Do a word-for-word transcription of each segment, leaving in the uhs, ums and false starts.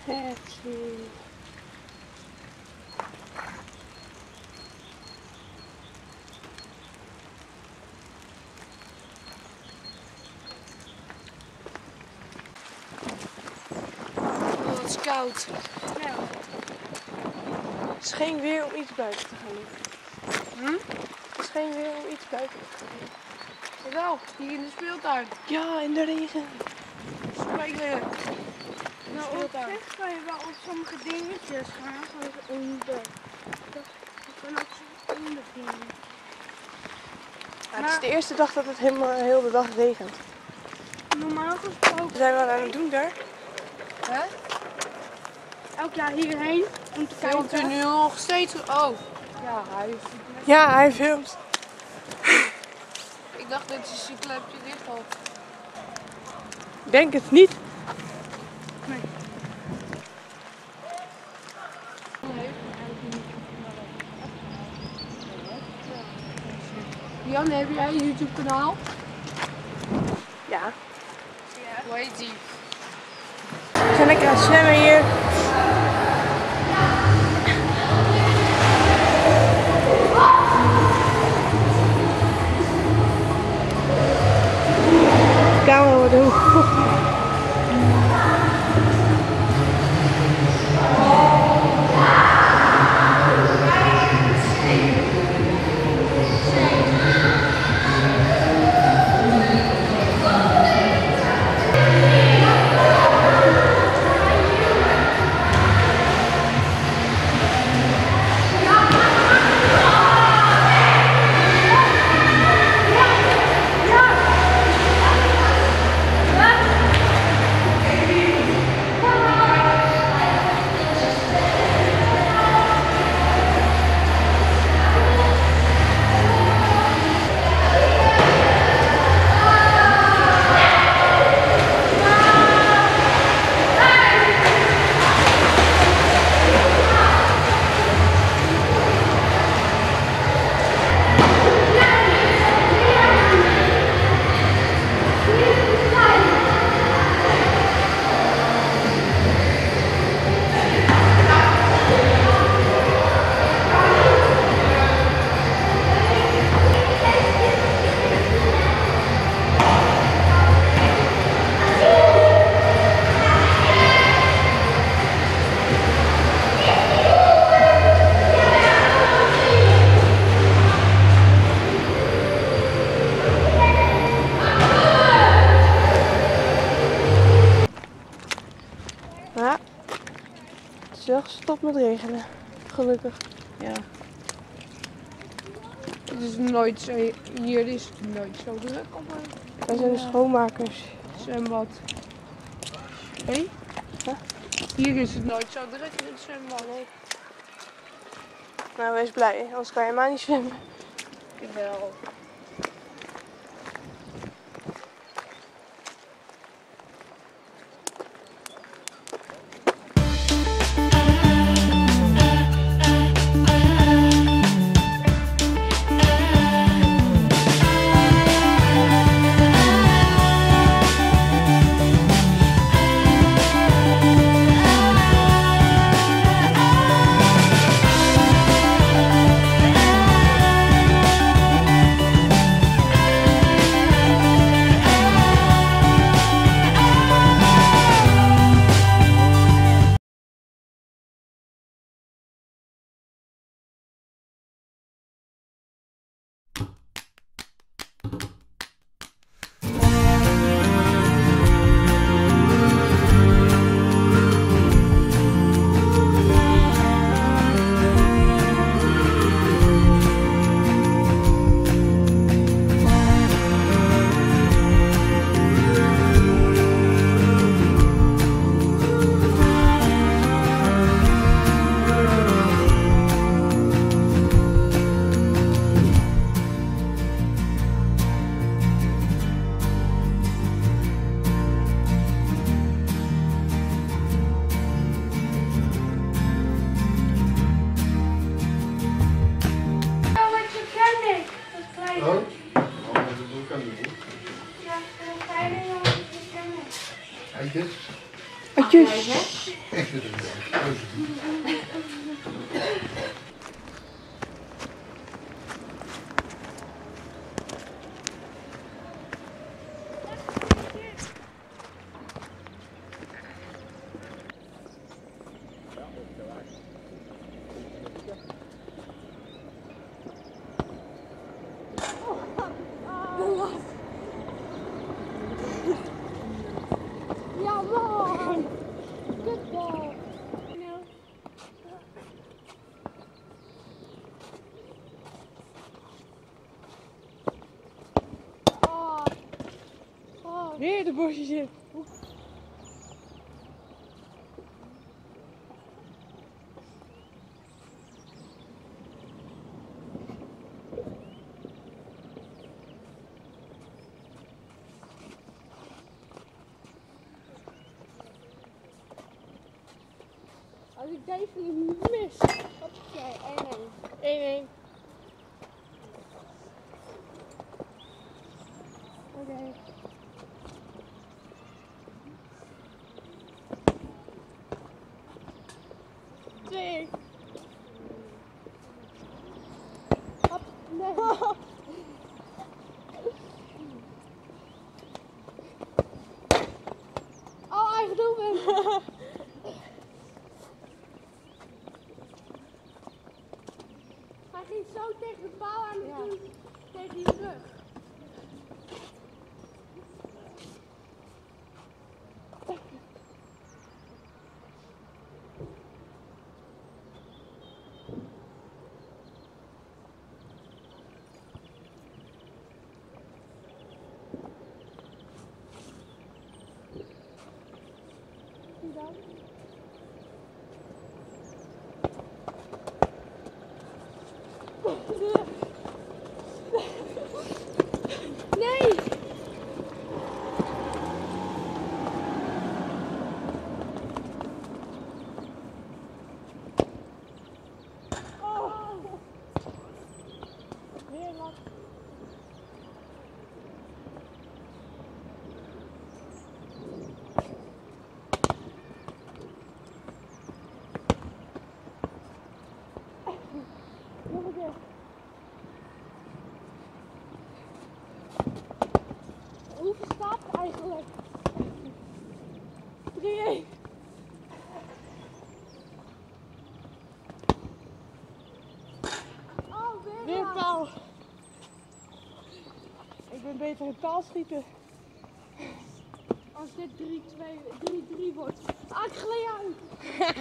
Taxi. Oh, het is koud. Ja. Het is geen weer om iets buiten te gaan doen. Hm? Het is geen weer om iets buiten te gaan doen. Jawel, hier in de speeltuin. Ja, in de regen. Spelen. Nou, op zich kan je wel op sommige dingetjes gaan, zoals onder. Je kan ook zo onder dingen. Ja, het is de eerste dag dat het helemaal heel de dag regent. Normaal gesproken. Wat zijn we aan het doen daar? Hè? Elk jaar hierheen om te Filmt u kijken. nu nog steeds? Oh. Ja, hij heeft... Ja, hij filmt. Ik dacht dat je zijn klepje dicht had. Denk het niet. Nee. Jan, heb jij een YouTube kanaal? Ja. Hoe heet die? We zijn lekker aan het zwemmen hier. De camera wordt heel goed. Ja, het is wel gestopt met regenen. Gelukkig. Ja. Het is nooit zo, hier is het nooit zo druk op een Wij zijn de schoonmakers. zwembad. Hé? Hey? Huh? Hier is het nooit zo druk in het zwembad. Nee. Nou, wees blij, anders kan je maar niet zwemmen. Jawel. Atjes. Ja, man! Good ball. No. Oh. Oh. Weer de bosjes in. Als ik deze niet mis. Oké, één één. één één. Oké. twee. Hop, nee. Oh, eigen doelpunt. Hij ging zo tegen de paal aan en toen tegen die rug. Zie je dat? Nee! Oh! Weer lat. Nog een keer. Hoeveel staat er eigenlijk? drie één. Oh, weer, Weer laat. paal. Ik ben beter in paal schieten. Als dit drie twee, drie drie wordt. Ah, ik gleed uit.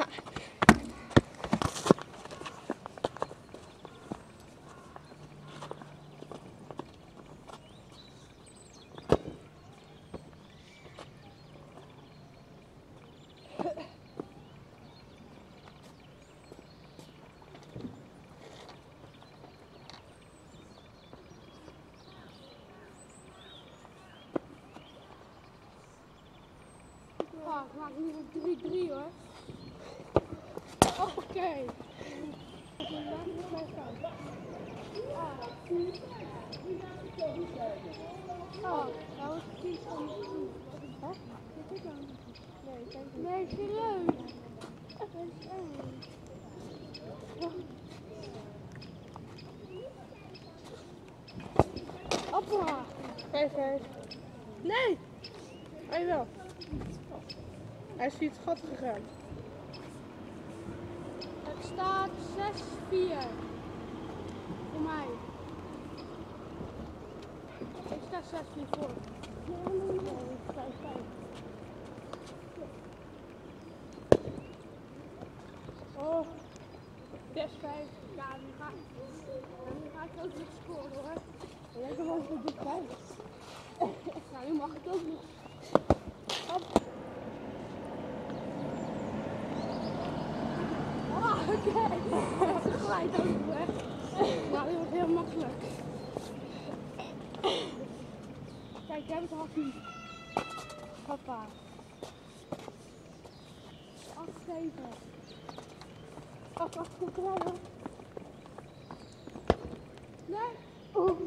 Ah, ik maak nu een drie drie hoor. Oké. Okay. Oh, dat was precies van de Hè? Dit is dan. Nee, kijk niet. Nee, serieus. Dat is eng. Hoppa. vijf vijf. Nee! Hij wel. Hij is via het gat gegaan. Het staat zes vier. Voor mij. Ik sta zes vier voor. Nee, nee, nee. vijf vijf. Oh. zes vijf. Ja, nu ga ik, ja, nu ga ik ook nog scoren hoor. Jij kan wel zo dichtbij. Ja, nu mag ik ook nog. Hop. Ah, oké. Okay. Ze glijdt ook weg. Nou, dit wordt heel makkelijk. Kijk, ik heb het hakkie. Papa. acht zeven. acht acht, kom klaar hoor. Nee. Oeh.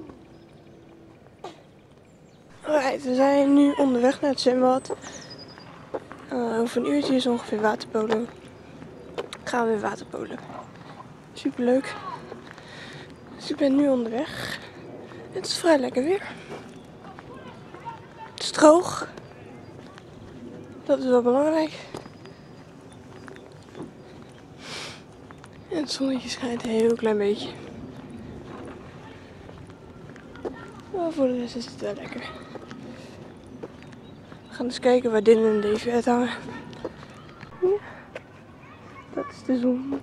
Alright, we zijn nu onderweg naar het zwembad. Uh, over een uurtje is ongeveer waterpolo. Gaan we weer waterpolen. Super leuk. Dus ik ben nu onderweg. Het is vrij lekker weer. Het is droog. Dat is wel belangrijk. En het zonnetje schijnt een heel klein beetje. Maar voor de rest is het wel lekker. We gaan eens kijken waar Dylan en Davy uithangen. Ja, dat is de zon.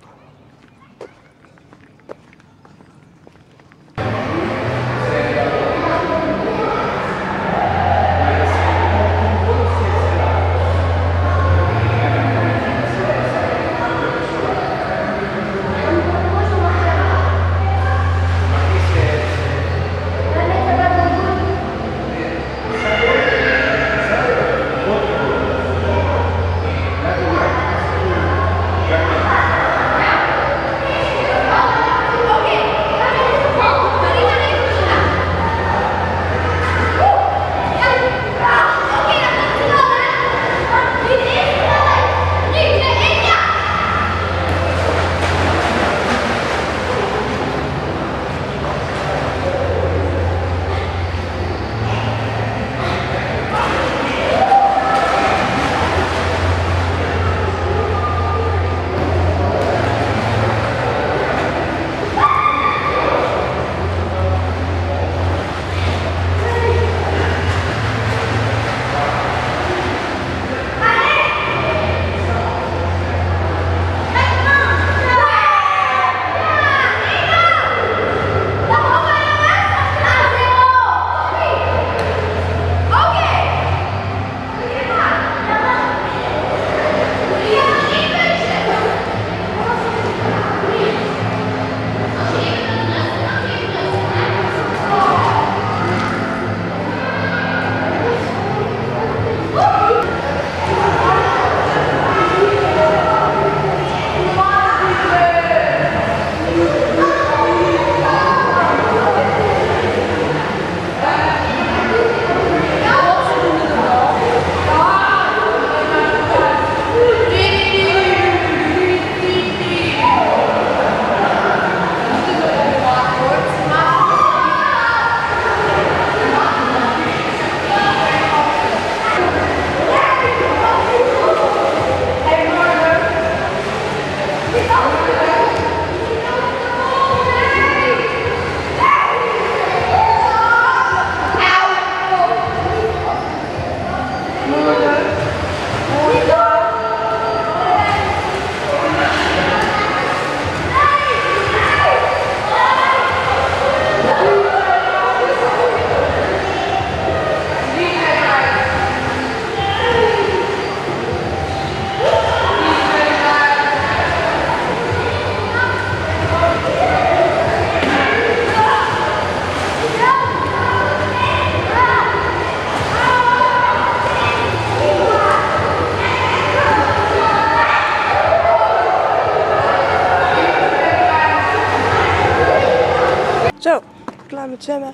Zo, klaar met zwemmen.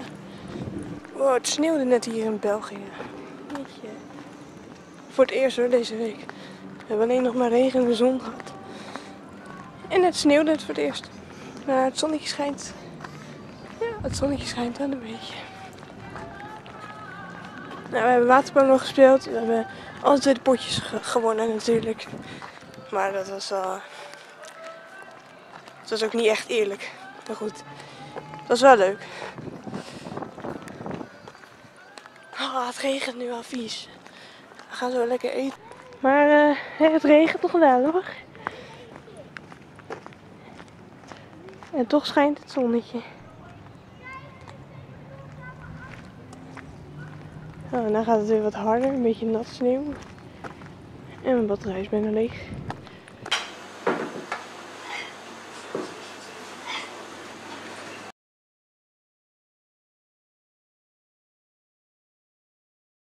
Wow, het sneeuwde net hier in België. Jeetje. Voor het eerst hoor, deze week. We hebben alleen nog maar regen en de zon gehad. En het sneeuwde het voor het eerst. Maar het zonnetje schijnt. Ja, het zonnetje schijnt wel een beetje. Nou, we hebben waterpolo gespeeld. We hebben alle twee de potjes ge gewonnen natuurlijk. Maar dat was wel... Het was ook niet echt eerlijk. Maar goed. Dat is wel leuk. Oh, het regent nu al vies. We gaan zo lekker eten. Maar uh, het regent toch wel hoor. En toch schijnt het zonnetje. Oh, en dan gaat het weer wat harder. Een beetje nat sneeuw. En mijn batterij is bijna leeg.